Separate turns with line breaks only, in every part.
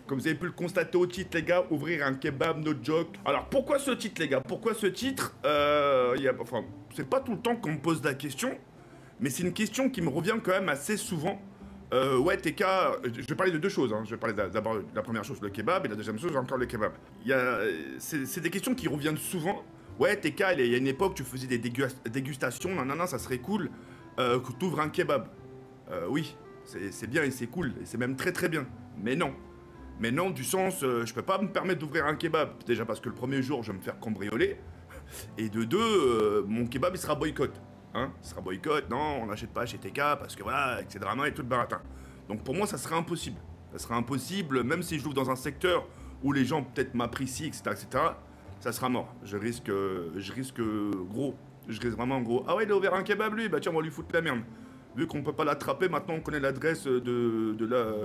Comme vous avez pu le constater au titre, les gars, ouvrir un kebab, no joke. Alors, pourquoi ce titre, les gars? Pourquoi ce titre? Enfin, c'est pas tout le temps qu'on me pose la question, mais c'est une question qui me revient quand même assez souvent. Ouais, TK, je vais parler de deux choses. Hein. Je vais parler d'abord de la première chose, le kebab, et la deuxième chose, encore le kebab. C'est des questions qui reviennent souvent. Ouais, TK, il y a une époque, tu faisais des dégustations, nanana, ça serait cool que tu ouvres un kebab. Oui, c'est bien et c'est cool, et c'est même très très bien. Mais non. Mais non, du sens, je peux pas me permettre d'ouvrir un kebab. Déjà parce que le premier jour, je vais me faire cambrioler. Et de deux, mon kebab, il sera boycott. Hein, il sera boycott, non, on n'achète pas chez TK parce que voilà, avec ses dramas et tout le baratin. Donc pour moi, ça serait impossible. Ça serait impossible, même si je l'ouvre dans un secteur où les gens peut-être m'apprécient, etc., ça sera mort. Je risque gros. Je risque vraiment gros. Ah ouais, il a ouvert un kebab lui, bah tiens, on va lui foutre la merde. Vu qu'on peut pas l'attraper, maintenant on connaît l'adresse de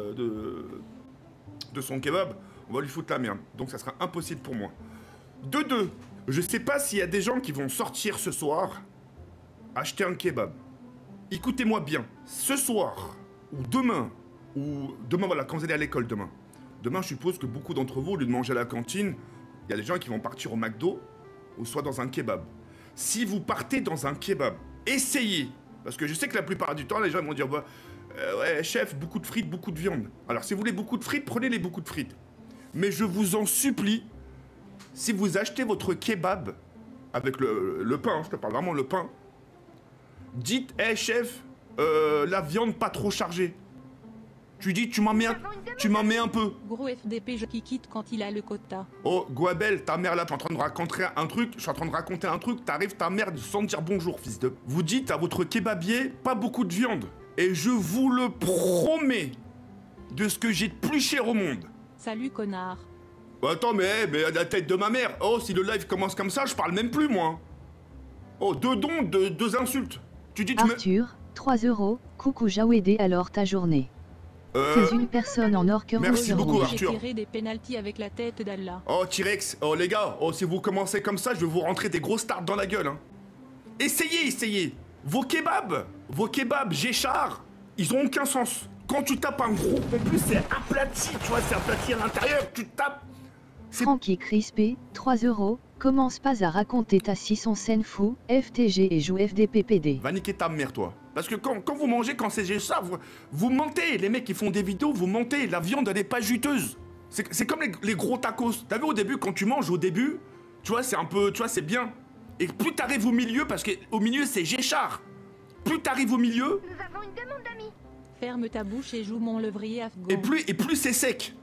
son kebab, on va lui foutre la merde. Donc ça sera impossible pour moi. De deux, je sais pas s'il y a des gens qui vont sortir ce soir acheter un kebab. Écoutez-moi bien, ce soir, ou demain, voilà, quand vous allez à l'école demain, je suppose que beaucoup d'entre vous, au lieu de manger à la cantine, il y a des gens qui vont partir au McDo, ou soit dans un kebab. Si vous partez dans un kebab, essayez, parce que je sais que la plupart du temps, les gens vont dire, bah, ouais, chef, beaucoup de frites, beaucoup de viande. Alors, si vous voulez beaucoup de frites, prenez-les beaucoup de frites. Mais je vous en supplie, si vous achetez votre kebab, avec le pain, je te parle vraiment le pain, dites, hé chef, la viande pas trop chargée. Tu dis, tu m'en mets un peu.
Gros FDP, je qui quitte quand il a le quota.
Oh, Guabel, ta mère là, tu es en train de raconter un truc, je suis en train de raconter un truc, t'arrives ta mère sans dire bonjour, fils de... Vous dites à votre kebabier, pas beaucoup de viande. Et je vous le promets, de ce que j'ai de plus cher au monde.
Salut, connard.
Attends, mais la tête de ma mère. Oh, si le live commence comme ça, je parle même plus, moi. Oh, deux dons, deux insultes. Tu dis,
Arthur, 3 €, coucou Jaouédé, alors ta journée. C'est une personne en or que
merci beaucoup,
J'ai
Arthur.
tiré des pénaltys avec la tête d'Allah.
Oh, T-Rex, oh les gars, oh si vous commencez comme ça, je vais vous rentrer des grosses tartes dans la gueule, hein. Essayez. Vos kebabs Géchard, ils ont aucun sens. Quand tu tapes un gros, en plus c'est aplati, tu vois, c'est aplati à l'intérieur, tu tapes...
Francky Crispé, 3 €, commence pas à raconter ta 600 scène fou, FTG et joue FDPPD.
Va niquer ta mère, toi. Parce que quand vous mangez, quand c'est Géchard, vous mentez. Les mecs qui font des vidéos, vous mentez. La viande, elle n'est pas juteuse. C'est comme les gros tacos. T'as vu au début, quand tu manges au début, tu vois, c'est un peu, tu vois, c'est bien. Et plus t'arrives au milieu, parce qu'au milieu, c'est Géchard. Plus t'arrives au milieu...
Nous avons une demande d'amis.
Ferme ta bouche et joue mon levrier afghan.
Et plus c'est sec.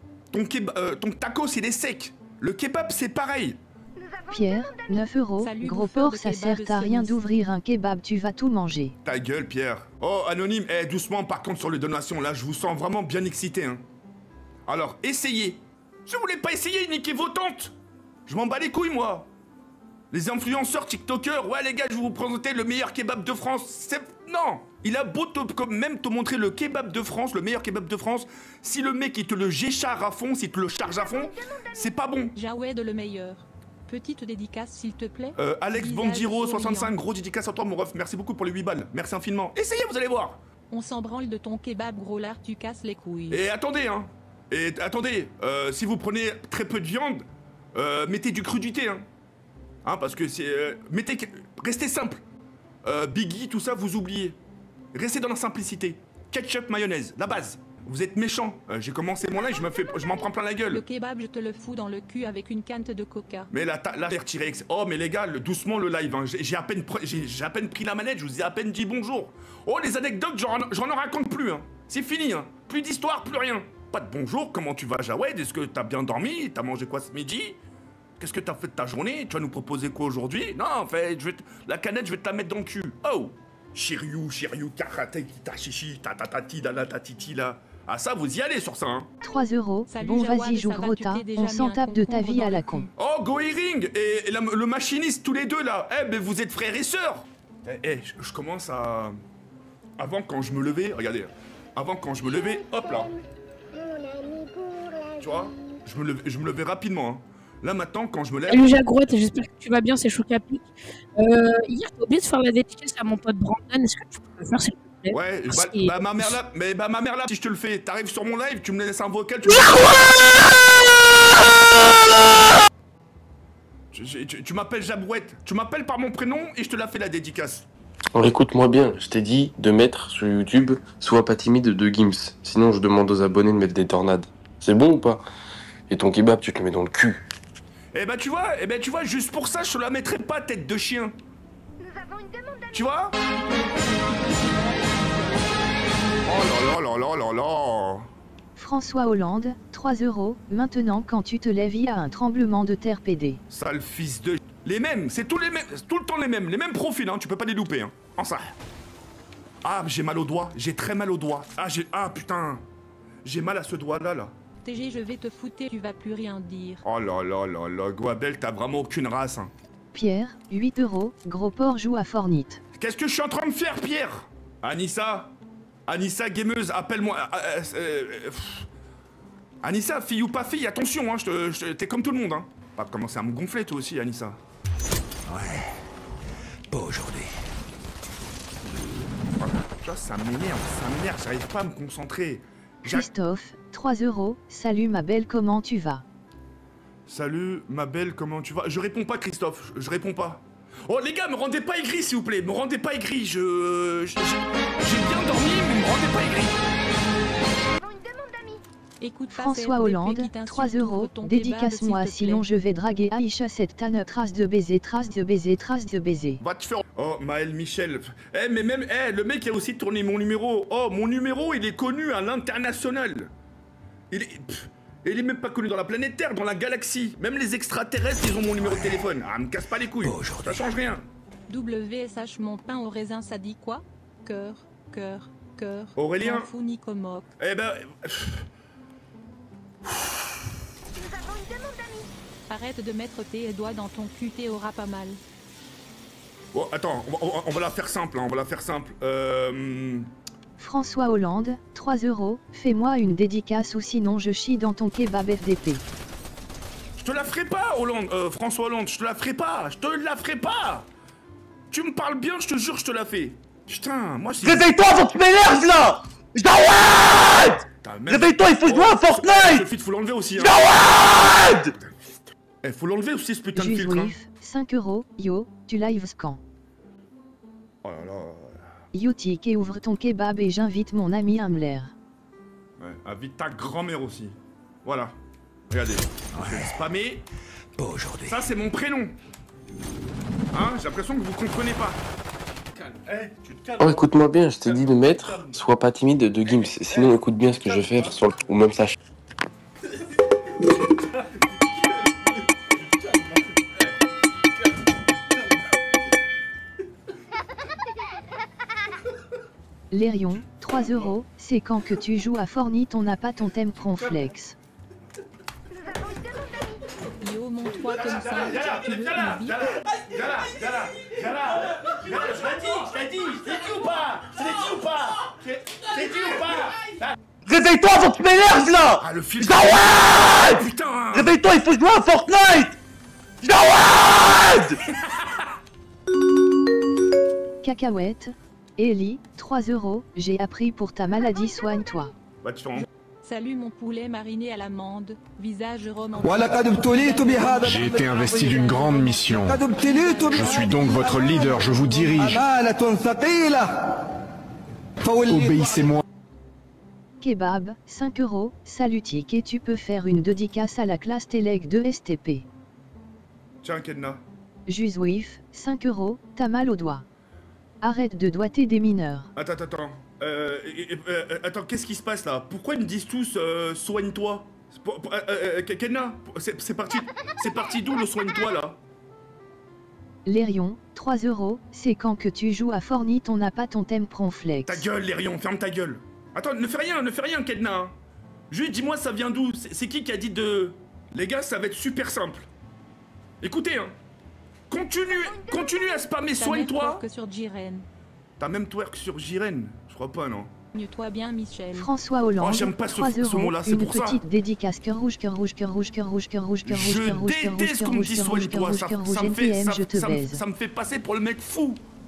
Ton tacos, il est sec. Le kebab, c'est pareil.
Pierre, 9 €,
Salut,
gros
bouffeur
porc,
de
ça
kebab
sert à rien
Sims.
d'ouvrir un kebab, tu vas tout manger.
Ta gueule, Pierre. Oh, anonyme, doucement, par contre, sur les donations, là, je vous sens vraiment bien excité, hein. Alors, essayez. Je voulais pas essayer, niquer vos tantes. Je m'en bats les couilles, moi. Les influenceurs, tiktokers, ouais, les gars, je vais vous présenter le meilleur kebab de France. Non. Il a beau même te montrer le kebab de France, le meilleur kebab de France. Si le mec, il te le géchare à fond, s'il te le charge à fond, c'est pas bon.
Jawed le meilleur. Petite dédicace, s'il te plaît.
Alex
Visage
Bandiro, 65,
souriant.
gros dédicace à toi, mon ref. Merci beaucoup pour les 8 balles. Merci infiniment. Essayez, vous allez voir.
On s'en branle de ton kebab, gros lard, tu casses les couilles.
Et attendez, hein. Si vous prenez très peu de viande, mettez du crudité, hein. Hein, parce que c'est... restez simple. Biggie, tout ça, vous oubliez. Restez dans la simplicité. Ketchup, mayonnaise, la base. Vous êtes méchant. J'ai commencé mon live, je m'en prends plein la gueule.
Le kebab, je te le fous dans le cul avec une canne de coca.
Mais la T-Rex. Oh, mais les gars, doucement le live. Hein. J'ai à peine pris la manette, je vous ai à peine dit bonjour. Oh, les anecdotes, j'en raconte plus. Hein. C'est fini. Hein. Plus d'histoire, plus rien. Pas de bonjour, comment tu vas, Jawed? Est-ce que t'as bien dormi? T'as mangé quoi ce midi? Qu'est-ce que t'as fait de ta journée? Tu vas nous proposer quoi aujourd'hui? Non, en fait, la canette, je vais te la mettre dans le cul. Oh! Shiryu, karate, tachichi, tatatati, la tatiti, là. Ah, ça, vous y allez sur ça, hein?
3 €,
Salut,
bon
Jawad,
vas-y, joue
ça va,
gros
tu
tas,
t'es déjà
on
mis
s'en
un
tape de ta
concombre
vie
dans
à
le
la
cul.
con.
Oh, Goering et le machiniste, tous les deux, là. Mais vous êtes frères et sœurs. Je commence à... Avant, quand je me levais, regardez. Avant, quand je me levais, hop là. Tu vois? Je me levais rapidement, hein. Là, maintenant, quand je me lève...
Salut Jagrotte, j'espère que tu vas bien, c'est Chocapic. Hier, t'as oublié de faire la dédicace à mon pote Brandon, est-ce que tu peux le faire, s'il te plaît?
plaît.
Ouais,
Merci.
bah ma mère là, mais bah ma mère là, si je te le fais, t'arrives sur mon live, tu me laisses un vocal, tu m'appelles Jabouette, tu m'appelles par mon prénom et je te la fais la dédicace.
Alors écoute-moi bien, je t'ai dit de mettre sur YouTube Sois pas timide de Gims. Sinon je demande aux abonnés de mettre des tornades. C'est bon ou pas? Et ton kebab tu te le mets dans le cul.
Eh ben tu vois, juste pour ça, je te la mettrai pas, tête de chien. Tu vois? Oh là là là là là là.
François Hollande, 3 €. Maintenant quand tu te lèves il y a un tremblement de terre PD.
Sale fils de... Les mêmes, c'est tous les mêmes, tout le temps les mêmes profils, hein, tu peux pas les louper, hein. En ça. Ah, j'ai mal au doigt, j'ai très mal au doigt. Ah putain, j'ai mal à ce doigt-là, là.
TG, je vais te fouter, tu vas plus rien dire.
Oh là là là là, Guabel, t'as vraiment aucune race, hein.
Pierre, 8 €. Gros porc joue à Fortnite.
Qu'est-ce que je suis en train de faire, Pierre? Anissa, gameuse, appelle-moi. Anissa, fille ou pas fille, attention, hein, t'es comme tout le monde, hein. Pas commencer à me gonfler, toi aussi, Anissa.
Ouais, pas aujourd'hui.
Ça m'énerve, j'arrive pas à me concentrer.
Christophe, 3 €. Salut ma belle, comment tu vas?
Salut, ma belle, comment tu vas? Je réponds pas, Christophe, je réponds pas. Oh, les gars, me rendez pas aigri, s'il vous plaît, me rendez pas aigri, j'ai bien dormi, mais me rendez pas aigri.
Écoute pas
François
CFDP
Hollande,
qui t'insulte,
3
ouvre
€.
ton
Dédicace-moi
kebab, s'il te
sinon
plaît.
je vais draguer Aïcha cette tanne. Trace de baiser, trace de baiser, trace de baiser.
Va te faire... Oh, Maël Michel. Eh, mais même... Eh, le mec a aussi tourné mon numéro. Oh, mon numéro, il est connu à l'international. Il est même pas connu dans la planète Terre, dans la galaxie. Même les extraterrestres, ils ont mon numéro de téléphone. Ah, me casse pas les couilles. Ça change rien.
WSH mon pain au raisin, ça dit quoi? Cœur, cœur, cœur.
Aurélien.
M'en fous, Nicomoc.
Eh ben...
Arrête de mettre tes doigts dans ton cul, t'auras pas mal.
Bon, attends, on va la faire simple, hein, on va la faire simple.
François Hollande, 3 €. Fais-moi une dédicace ou sinon je chie dans ton kebab FDP.
Je te la ferai pas, Hollande, François Hollande, je te la ferai pas, je te la ferai pas. Tu me parles bien, je te jure, je te la fais. Putain, moi c'est...
Réveille-toi avant que tu m'énerves là! Jawad! Réveille-toi, il faut jouer à Fortnite!
Ce feed, faut l'enlever aussi, hein.
Jawad!
Eh, faut l'enlever aussi, ce putain de filtre, hein.
Juif, 5 €. Yo, tu lives quand?
Oh là là...
Youtik et ouvre ton kebab et j'invite mon ami Hamler.
Ouais, invite ta grand-mère aussi. Voilà. Regardez. Je vais spammer.
Pas aujourd'hui.
Ça, c'est mon prénom. Hein, j'ai l'impression que vous comprenez pas. Tu te calmes.
Oh écoute-moi bien, je t'ai dit de mettre Sois pas timide de Gims. Sinon écoute bien ce que je vais faire sur le... Ou même sache.
Lérion, 3 €. C'est quand que tu joues à Fortnite on n'a pas ton thème Pronflex.
Yo, montre-toi comme ça. Tu veux une bite?
Réveille-toi avant que tu m'énerves là!
Ah, le fil...
Jawad!
Putain.
Réveille-toi, il faut jouer à Fortnite! Jawad!
Cacahuète. Ellie, 3 €. J'ai appris pour ta maladie, soigne-toi.
Bah, tu fais...
Salut mon poulet mariné à l'amande, visage romantique.
J'ai été investi d'une grande mission. Je suis donc votre leader, je vous dirige. Obéissez-moi.
Kebab, 5 €. Salut Tic et tu peux faire une dédicace à la classe Télég de STP.
Tiens, Kedna.
Juif, 5 €. T'as mal au doigt. Arrête de doigter des mineurs.
Attends. Attends, qu'est-ce qui se passe là? Pourquoi ils me disent tous soigne-toi? Kedna, c'est parti d'où le soigne-toi là?
Lérion, 3 €. C'est quand que tu joues à Fortnite on n'a pas ton thème Pronflex.
Ta gueule, Lérion, ferme ta gueule. Attends, ne fais rien, Kedna. Hein. Juste dis-moi, ça vient d'où? C'est qui a dit de... Les gars, ça va être super simple. Écoutez, hein. Continue à spammer, soigne-toi.
Que sur Jiren.
T'as même twerk sur Jiren? Je crois pas, non.
Soigne-toi bien, Michel.
François Hollande,
Oh, j'aime pas
3
ce
€.
mot-là, c'est
Une
pour ça.
petite dédicace cœur rouge, cœur rouge, cœur rouge, cœur rouge, cœur rouge, cœur rouge, cœur rouge, cœur rouge,
Je déteste qu'on me dise soigne-toi,
cœur rouge, je te baise.
ça me fait passer pour le mec fou.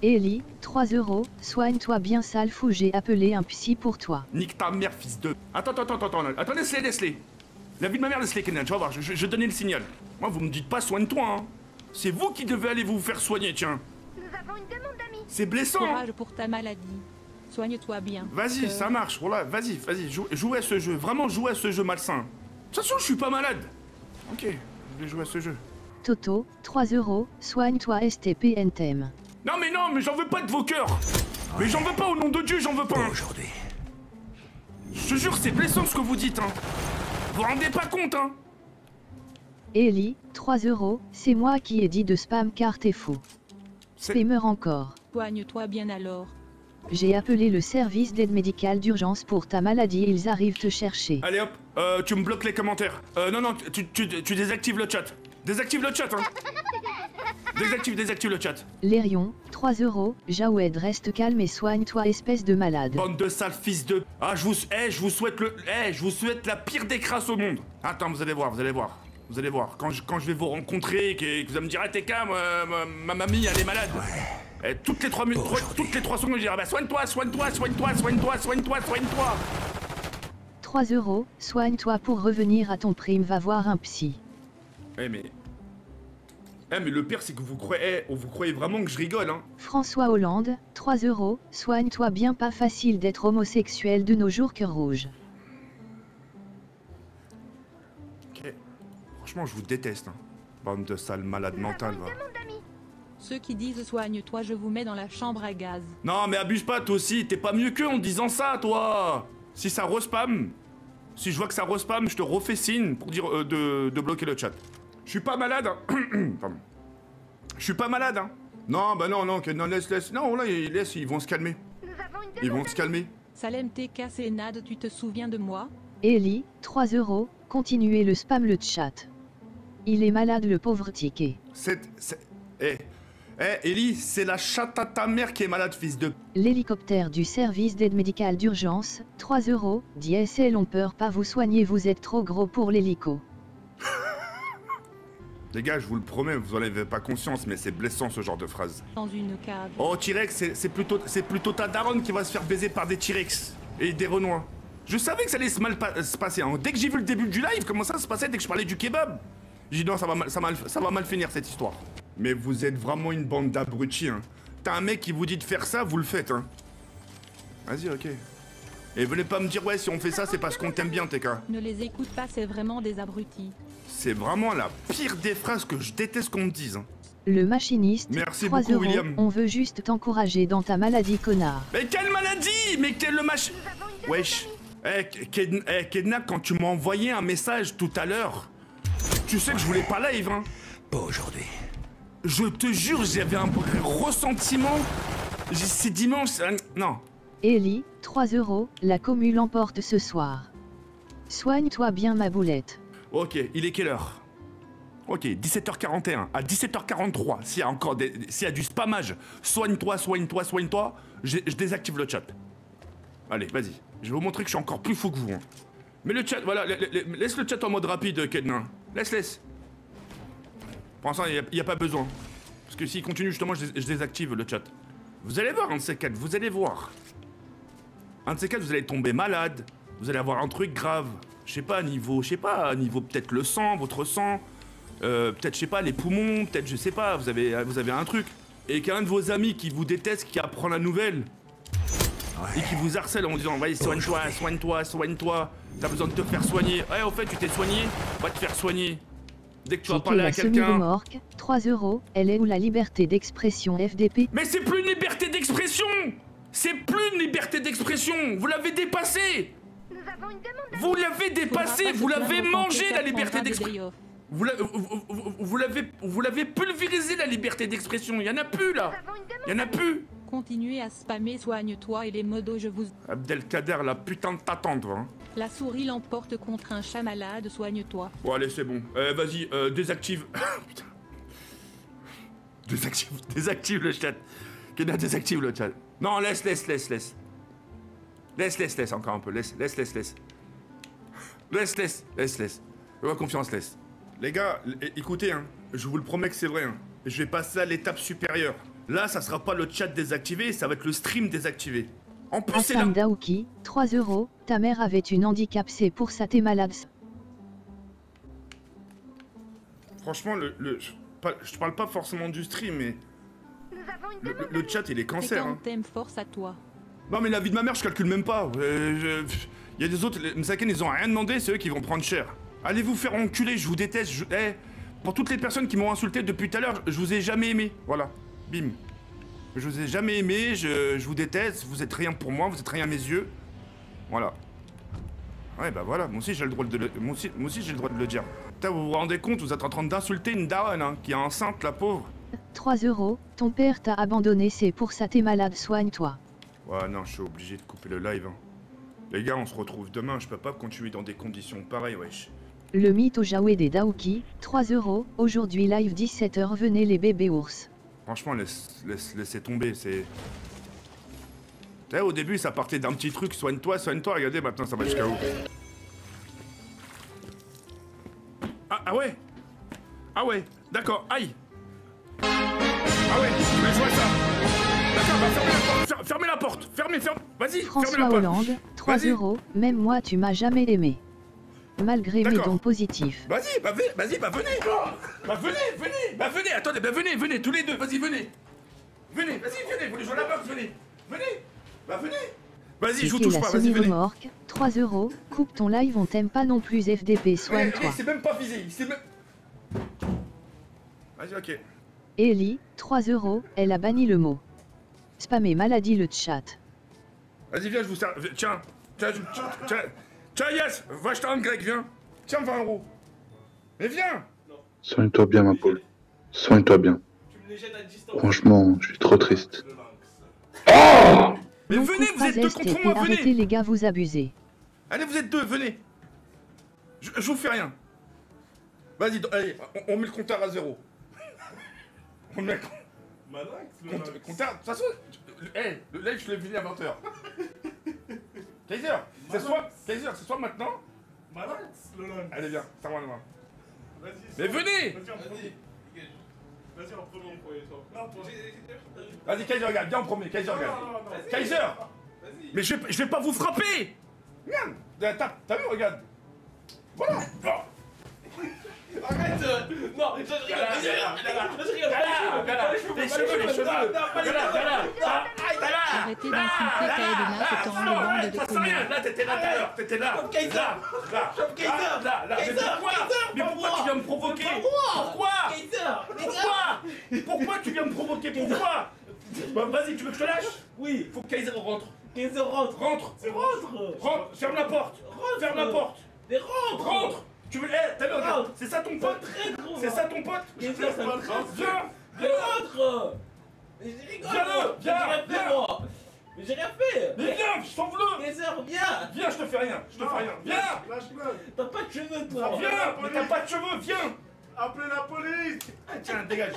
Ellie, 3 euros, soigne-toi bien sale fou, j'ai appelé un psy pour toi.
Nique ta mère, fils de... Attends, laisse-les. La vie de ma mère, laisse-les, Kenan, tu vas voir, je vais donner le signal. Moi, vous me dites pas soigne-toi, hein. C'est vous qui devez aller vous faire soigner, tiens.
Nous avons une demande d'amis.
C'est blessant.
Courage pour ta maladie. Soigne-toi bien.
Vas-y, ça marche, voilà, vas-y, joue à ce jeu, vraiment joue à ce jeu malsain. De toute façon, je suis pas malade. Ok, je vais jouer à ce jeu.
Toto, 3 euros, soigne-toi STPNTM.
Non, mais j'en veux pas de vos cœurs. Mais j'en veux pas, au nom de Dieu, j'en veux pas.
Aujourd'hui.
Je te jure, c'est blessant ce que vous dites, hein. Vous vous rendez pas compte, hein.
Ellie, 3 euros, c'est moi qui ai dit de spam car t'es fou. Spammer encore.
Soigne-toi bien alors.
J'ai appelé le service d'aide médicale d'urgence pour ta maladie, ils arrivent te chercher.
Allez hop, tu me bloques les commentaires. Non, tu désactives le chat. Désactive le chat, hein. Désactive le chat.
Lérion, 3 euros, Jawed reste calme et soigne-toi espèce de malade.
Bande de sales fils de... Ah, je vous souhaite la pire des crasses au monde. Attends, vous allez voir. Vous allez voir. Quand je vais vous rencontrer, que vous allez me dire, ah, t'es calme, ma mamie, elle est malade. Et toutes les 3 secondes, je vais dire, bah, soigne-toi.
3 euros, soigne-toi pour revenir à ton prime, va voir un psy.
Mais le pire, c'est que vous croyez vraiment que je rigole, hein.
François Hollande, 3 euros, soigne-toi bien, pas facile d'être homosexuel de nos jours, cœur rouge.
Ok. Franchement, je vous déteste, hein. Bande de sales malades mentales, va.
Ceux qui disent soigne-toi, je vous mets dans la chambre à gaz.
Non, mais abuse pas, toi aussi. T'es pas mieux qu'eux en disant ça, toi. Si ça respam, si je vois que ça respam, je te refais signe pour dire de bloquer le chat. Je suis pas malade, hein. Pardon. Je suis pas malade, hein. Non, bah non, laisse. Non, là, ils vont se calmer. Ils vont se calmer.
Salem TK Sénade, tu te souviens de moi?
Ellie, 3 euros, continuez le spam le chat. Il est malade le pauvre ticket.
Ellie, c'est la chatte à ta mère qui est malade, fils de...
L'hélicoptère du service d'aide médicale d'urgence, 3 euros, DSL on peur pas vous soigner, vous êtes trop gros pour l'hélico.
Les gars, je vous le promets, vous en avez pas conscience, mais c'est blessant ce genre de phrase.
Dans une cave.
Oh, T-Rex, c'est plutôt ta daronne qui va se faire baiser par des T-Rex et des Renois. Je savais que ça allait se passer, hein. Dès que j'ai vu le début du live, comment ça se passait dès que je parlais du kebab. J'ai dit non, ça va mal finir cette histoire. Mais vous êtes vraiment une bande d'abrutis, hein. T'as un mec qui vous dit de faire ça, vous le faites, hein. Vas-y, ok. Et venez pas me dire, ouais, si on fait ça, c'est parce qu'on t'aime bien, TK.
Ne les écoute pas, c'est vraiment des abrutis.
C'est vraiment la pire des phrases que je déteste qu'on me dise, hein.
Le machiniste,
merci
3
beaucoup,
euros,
William.
on veut juste t'encourager dans ta maladie, connard.
Mais quelle maladie? Mais quel le machin... Wesh. Kedna, quand tu m'as envoyé un message tout à l'heure, tu sais que je voulais pas live, hein.
Pas aujourd'hui.
Je te jure, j'avais un ressentiment. C'est dimanche... Non.
Ellie, 3 euros, la commu l'emporte ce soir. Soigne-toi bien ma boulette.
Ok, il est quelle heure? Ok, 17h41. À 17h43, s'il y a du spammage, soigne-toi, je désactive le chat. Allez, vas-y. Je vais vous montrer que je suis encore plus fou que vous, hein. Mais le chat, voilà, laisse le chat en mode rapide, Kedna. Laisse. Pour l'instant, il n'y a pas besoin. Parce que s'il continue, justement, je désactive le chat. Vous allez voir, un de ces quatre, vous allez voir. Un de ces quatre, vous allez tomber malade. Vous allez avoir un truc grave. Je sais pas, niveau peut-être le sang, votre sang. Peut-être, je sais pas, les poumons. Peut-être, je sais pas, vous avez un truc. Et qu'un de vos amis qui vous déteste, qui apprend la nouvelle. Ouais. Et qui vous harcèle en vous disant, vas-y, soigne-toi. T'as besoin de te faire soigner. Ouais, au fait, tu t'es soigné. Va te faire soigner. Dès que tu vas parler à quelqu'un...
3 euros, elle est où la liberté d'expression FDP?
Mais c'est plus une liberté d'expression! C'est plus une liberté d'expression! Vous l'avez dépassé! Vous l'avez dépassé! Vous l'avez mangé, la liberté d'expression! Vous l'avez pulvérisé, la liberté d'expression! Il y en a plus, là! Il y en a plus!
Continuez à spammer, soigne-toi et les modos, je vous...
Abdelkader, la putain de ta tante, hein.
La souris l'emporte contre un chat malade, soigne-toi.
Bon, allez, c'est bon. Vas-y, désactive. Putain. Désactive le chat. Kedna, désactive le chat. Non, laisse. Laisse encore un peu. Laisse. Fais-moi confiance, laisse. Les gars, écoutez, hein. Je vous le promets que c'est vrai, hein. Je vais passer à l'étape supérieure. Là, ça sera pas le chat désactivé, ça va être le stream désactivé. En plus, c'est là.
Hassan Daouki, 3 €. Ta mère avait une handicap, c'est pour ça t'es malade.
Franchement, je parle pas forcément du stream, mais
Nous avons une demande
le chat, il est
Et
cancer.
quand
Hein.
t'aimes, force à toi.
Non, mais la vie de ma mère, je calcule même pas. Il y a des autres, les Msaken, ils ont rien demandé, c'est eux qui vont prendre cher. Allez vous faire enculer, je vous déteste. Pour toutes les personnes qui m'ont insulté depuis tout à l'heure, je vous ai jamais aimé. Voilà, bim. Je vous ai jamais aimé, je vous déteste, vous êtes rien pour moi, vous êtes rien à mes yeux. Voilà. Ouais, bah voilà, moi aussi j'ai le droit de le dire. Putain, vous vous rendez compte, vous êtes en train d'insulter une daronne, hein, qui est enceinte, la pauvre.
3 €. Ton père t'a abandonné, c'est pour ça t'es malade, soigne-toi.
Ouais, non, je suis obligé de couper le live. Hein. Les gars, on se retrouve demain, je peux pas continuer dans des conditions pareilles, wesh.
Le mythe au Jaoué des Daouki, 3 €. Aujourd'hui live 17 h, venez les bébés ours.
Franchement, laissez tomber, c'est... Tu sais, au début, ça partait d'un petit truc, soigne-toi, regardez, maintenant ça va jusqu'à où? Ah ouais. Ah ouais, d'accord, aïe. Ah ouais, je vois ça. D'accord, bah fermez la porte, fermez, vas-y, fermez la
François
porte.
Hollande, 3 €. Même moi tu m'as jamais aimé. Malgré mes
D'accord.
dons positifs.
Vas-y, bah venez. Bah venez, attendez, bah venez, tous les deux, vas-y, venez. Venez, vous voulez jouer à la boxe, venez. Bah venez. Vas-y, je vous
Piquer
touche
la
pas, vas-y, venez.
semi-remorque, 3 €. Coupe ton live, on t'aime pas non plus FDP, soigne-toi.
C'est même pas visé, c'est même... Vas-y, ok.
Ellie, 3 €. Elle a banni le mot. Spammer maladie le chat.
Vas-y, viens, je vous sers. Tiens, yes, va acheter un grec, viens. Tiens, 20 €. Mais viens.
Soigne-toi bien, ma poule. Soigne-toi bien. Franchement, je suis trop triste.
Mais
Mon
venez,
coup de
vous êtes deux
phrase
contre
STP,
moi,
arrêtez
venez.
les gars, vous abusez.
Allez, vous êtes deux, venez. Je vous fais rien. Vas-y, allez, on met le compteur à 0. On met le compteur... De toute façon, le live, je l'ai fini à 20 h. Kaiser, c'est soit maintenant... Allez, viens, c'est moi demain. Mais venez.
Vas-y en premier.
Vas-y, Kaiser, regarde, viens en premier, Kaiser, regarde. Kaiser. Mais je vais pas vous frapper. Regarde, t'as vu, regarde. Voilà.
Arrête. Non, je rigole.
Les cheveux.
Arrêtez d'insulter Kaedena, c'est en le bande de connards.
Là, t'étais là tout à l'heure, t'étais là. Là. Mais pourquoi tu viens me provoquer? Pourquoi tu viens me provoquer? Pourquoi? Bah, vas-y, tu veux que je te lâche?
Oui.
Faut que Kaiser rentre.
Kaiser rentre.
Rentre. Ferme la porte.
Mais rentre.
Rentre. Tu veux... t'as vu, regarde. C'est ça ton pote? C'est ça ton pote?
Kaiser, ça me trace.
Viens.
Rentre. Mais je rigole.
Viens.
Mais j'ai rien fait.
Mais viens, je t'en veux.
Kaiser, viens.
Viens, je te fais rien. Viens.
T'as pas de cheveux, toi.
Viens. Mais t'as pas de cheveux, viens.
Appelez la police.
Ah, tiens, dégage.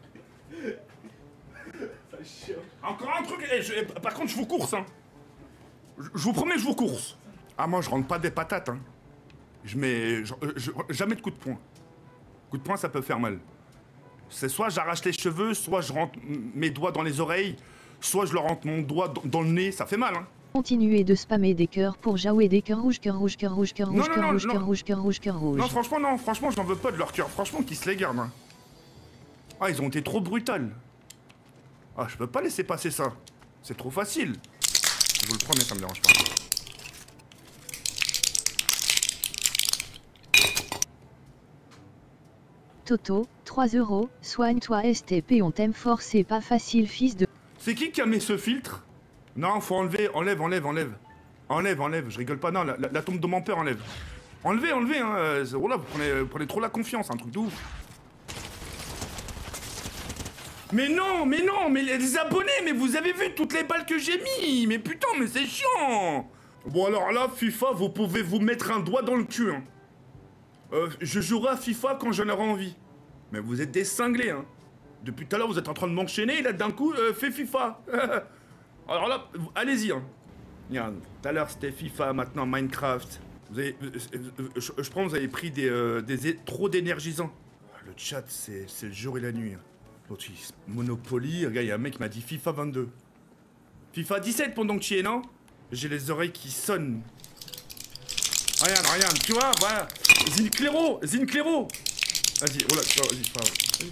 Encore un truc. Par contre, je vous course, hein. Je vous promets, je vous course. Ah, moi, je rentre pas des patates, hein. Je mets... jamais de coup de poing. Coup de poing, ça peut faire mal. C'est soit j'arrache les cheveux, soit je rentre mes doigts dans les oreilles, soit je leur rentre mon doigt dans le nez, ça fait mal, hein.
Continuez de spammer des cœurs pour Jaoué, des cœurs rouges, cœur rouge, cœur rouge, cœur rouge,
Non,
cœur
non,
rouge,
non.
cœur rouge, cœur rouge, cœur rouge.
Non, franchement, j'en veux pas de leur cœur. Franchement, qu'ils se les gardent, hein. Ah, ils ont été trop brutales. Ah, je peux pas laisser passer ça. C'est trop facile. Je vous le promets, ça me dérange pas.
Toto, 3 €. Soigne-toi STP, on t'aime fort, c'est pas facile, fils de...
C'est qui a mis ce filtre? Non, faut enlever, enlève. Enlève, je rigole pas, non, la tombe de mon père, enlève. Enlevez, hein, oh là, vous prenez trop la confiance, un truc de ouf. Mais non, mais les abonnés, mais vous avez vu toutes les balles que j'ai mis. Mais putain, mais c'est chiant. Bon alors là, FIFA, vous pouvez vous mettre un doigt dans le cul, hein. Je jouerai à FIFA quand j'en aurai envie. Mais vous êtes des cinglés, hein. Depuis tout à l'heure, vous êtes en train de m'enchaîner, et là, d'un coup, fais FIFA. Alors là, allez-y, hein. Regarde, tout à l'heure, c'était FIFA, maintenant Minecraft. Vous avez... je pense que vous avez pris trop d'énergisants. Le chat, c'est le jour et la nuit, hein. Monopoly, regarde, il y a un mec qui m'a dit FIFA 22. FIFA 17 pendant que tu y es, non? J'ai les oreilles qui sonnent. Regarde, tu vois, voilà. Zinclero. Vas-y, oh là, vas-y, pas grave.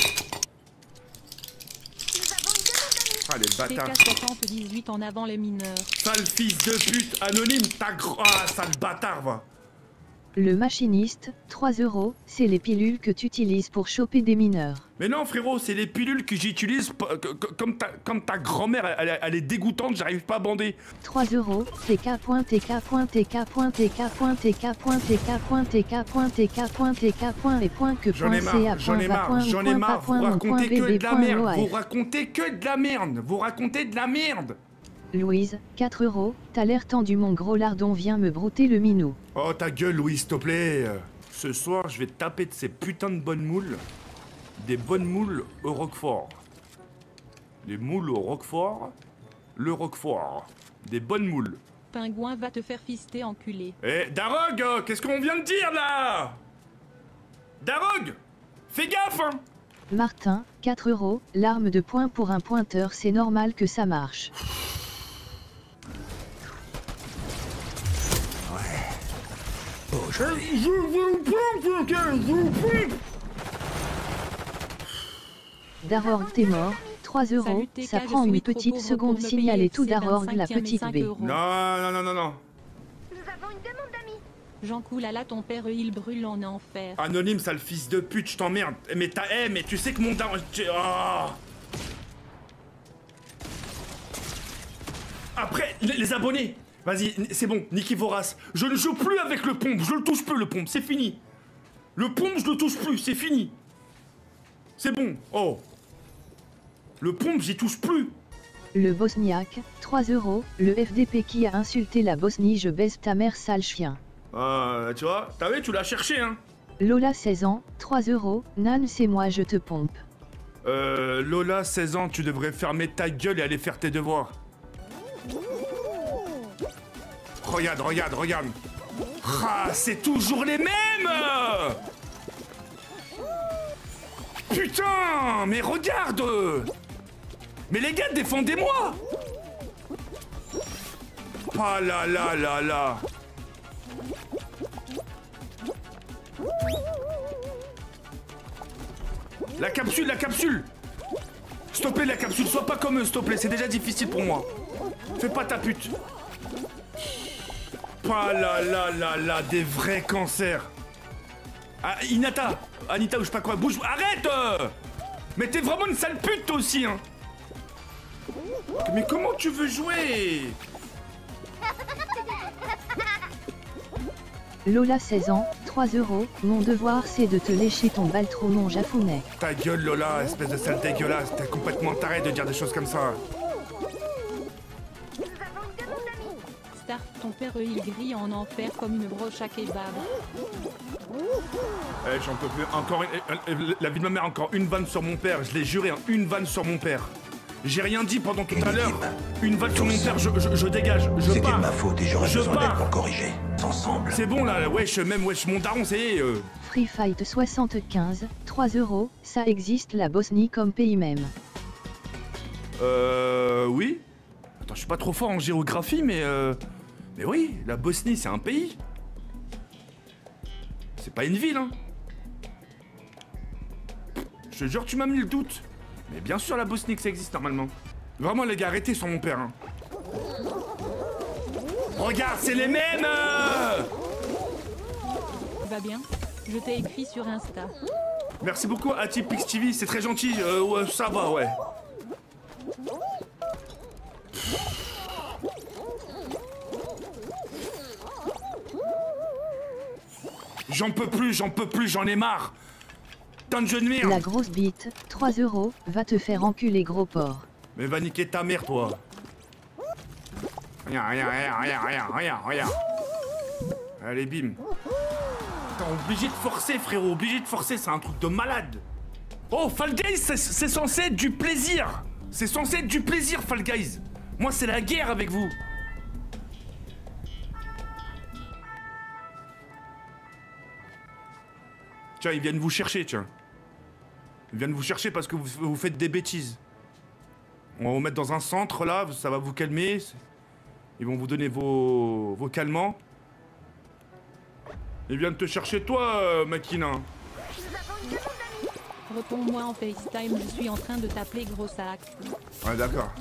Ah, les bâtards.
TK78 en avant les mineurs.
Sale fils de pute, anonyme, ah, sale bâtard, va.
Le machiniste, 3 €, c'est les pilules que tu utilises pour choper des mineurs.
Mais non frérot, c'est les pilules que j'utilise comme ta grand-mère, elle est dégoûtante, j'arrive pas à bander.
3 €,
J'en ai marre, vous racontez que de la merde.
Louise, 4 €, t'as l'air tendu mon gros lardon, viens me brouter le minou.
Oh ta gueule Louise, s'il te plaît. Ce soir, je vais te taper de ces putains de bonnes moules. Des bonnes moules au Roquefort. Les moules au Roquefort. Le Roquefort. Des bonnes moules.
Pingouin va te faire fister, enculé.
Eh, Darog, qu'est-ce qu'on vient de dire là? Darog, fais gaffe hein.
Martin, 4 €, l'arme de poing pour un pointeur, c'est normal que ça marche. Darorg, t'es mort. 3 €, ça prend une petite seconde, signaler tout Darorg, la petite B.
Non.
Nous avons une demande d'amis.
Jean Coulala, ton père, il brûle en enfer.
Anonyme, sale fils de pute, je t'emmerde. Mais mais tu sais que mon daron... Oh. Après, les abonnés. Vas-y, c'est bon, Niki Vorace. Je ne joue plus avec le pompe, je le touche plus le pompe, c'est fini. Le pompe, je le touche plus, c'est fini. C'est bon, oh. Le pompe, j'y touche plus.
Le Bosniaque, 3 €, le FDP qui a insulté la Bosnie, je baise ta mère sale chien.
Tu vois, t'as vu, tu l'as cherché, hein.
Lola, 16 ans, 3 €, Nan, c'est moi, je te pompe.
Lola, 16 ans, tu devrais fermer ta gueule et aller faire tes devoirs. Regarde. Ah, c'est toujours les mêmes. Putain, mais regarde. Mais les gars, défendez-moi. Ah là. La capsule. S'il te plaît, la capsule, sois pas comme eux, s'il te plaît, c'est déjà difficile pour moi. Fais pas ta pute. Ah là, des vrais cancers. Ah, Anita ou je sais pas quoi, bouge, arrête. Mais t'es vraiment une sale pute toi aussi, hein. Mais comment tu veux jouer?
Lola, 16 ans, 3 €, mon devoir c'est de te lécher ton baltronon jafounet.
Ta gueule Lola, espèce de sale dégueulasse, t'es complètement taré de dire des choses comme ça.
Star, ton père, il grille en enfer comme une broche à kebab.
Eh, j'en peux plus, encore la vie de ma mère, encore une vanne sur mon père, je l'ai juré, hein, une vanne sur mon père. J'ai rien dit pendant tout à l'heure. Une vanne sur mon père, je dégage, je pars.
C'était ma faute et j'aurais besoin d'aide pour corriger. Ensemble.
C'est bon là, wesh, mon daron, c'est...
Free Fight 75, 3 €, ça existe la Bosnie comme pays même.
Oui. Attends, je suis pas trop fort en géographie, mais oui, la Bosnie, c'est un pays. C'est pas une ville, hein. Je te jure, tu m'as mis le doute. Mais bien sûr, la Bosnie, que ça existe normalement. Vraiment, les gars, arrêtez sur mon père, hein. Regarde, c'est les mêmes.
Va bien? Je t'ai écrit sur Insta.
Merci beaucoup, Atipix TV, c'est très gentil. Ouais, ça va, ouais. J'en peux plus, j'en ai marre. Putain de jeu de merde.
La grosse bite, 3 €, va te faire enculer gros porc.
Mais va niquer ta mère, toi. Rien. Allez, bim. Putain, obligé de forcer, frérot, obligé de forcer, c'est un truc de malade. Oh, Fall Guys, c'est censé être du plaisir. C'est censé être du plaisir, Fall Guys. Moi, c'est la guerre avec vous. Tiens, ils viennent vous chercher, tiens. Ils viennent vous chercher parce que vous faites des bêtises. On va vous mettre dans un centre là, ça va vous calmer. Ils vont vous donner vos calmants. Ils viennent te chercher toi, Makina.
Réponds-moi en FaceTime, je suis en train de t'appeler gros sac.
Ouais, d'accord.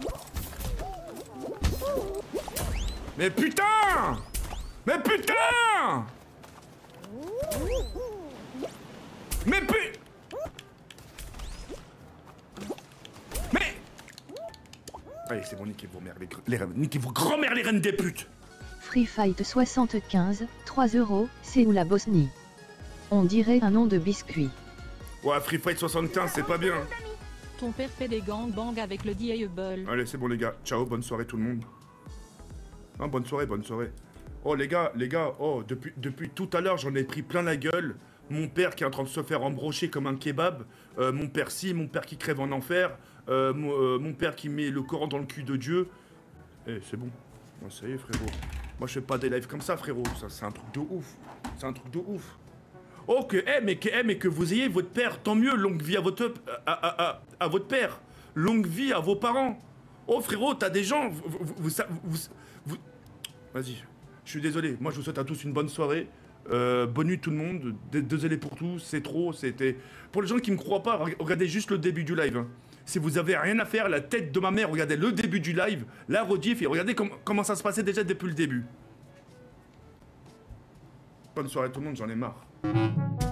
Mais putain! Mais putain! Mais allez, c'est bon, niquez vos mères, niquez vos grand-mères les reines des putes!
Free Fight 75, 3 €, c'est où la Bosnie? On dirait un nom de biscuit.
Ouais, Free Fight 75, c'est pas bien.
Ton père fait des gangbangs avec le Diable.
Allez, c'est bon les gars. Ciao, bonne soirée tout le monde. Ah, bonne soirée, bonne soirée. Oh les gars, oh, depuis tout à l'heure, j'en ai pris plein la gueule. Mon père qui est en train de se faire embrocher comme un kebab. Mon père mon père qui crève en enfer. Mon père qui met le Coran dans le cul de Dieu. Eh, c'est bon. Moi, ça y est, frérot. Moi, je fais pas des lives comme ça, frérot. Ça, c'est un truc de ouf. C'est un truc de ouf. Oh, mais que vous ayez votre père, tant mieux. Longue vie à votre père. Longue vie à vos parents. Oh, frérot, t'as des gens. Vas-y. Je suis désolé. Moi, je vous souhaite à tous une bonne soirée. Bonne nuit tout le monde. Désolé pour tout. C'est trop. C'était. Pour les gens qui me croient pas, regardez juste le début du live. Hein. Si vous avez rien à faire, la tête de ma mère, regardez le début du live, la rediff et regardez comment ça se passait déjà depuis le début. Bonne soirée tout le monde, j'en ai marre.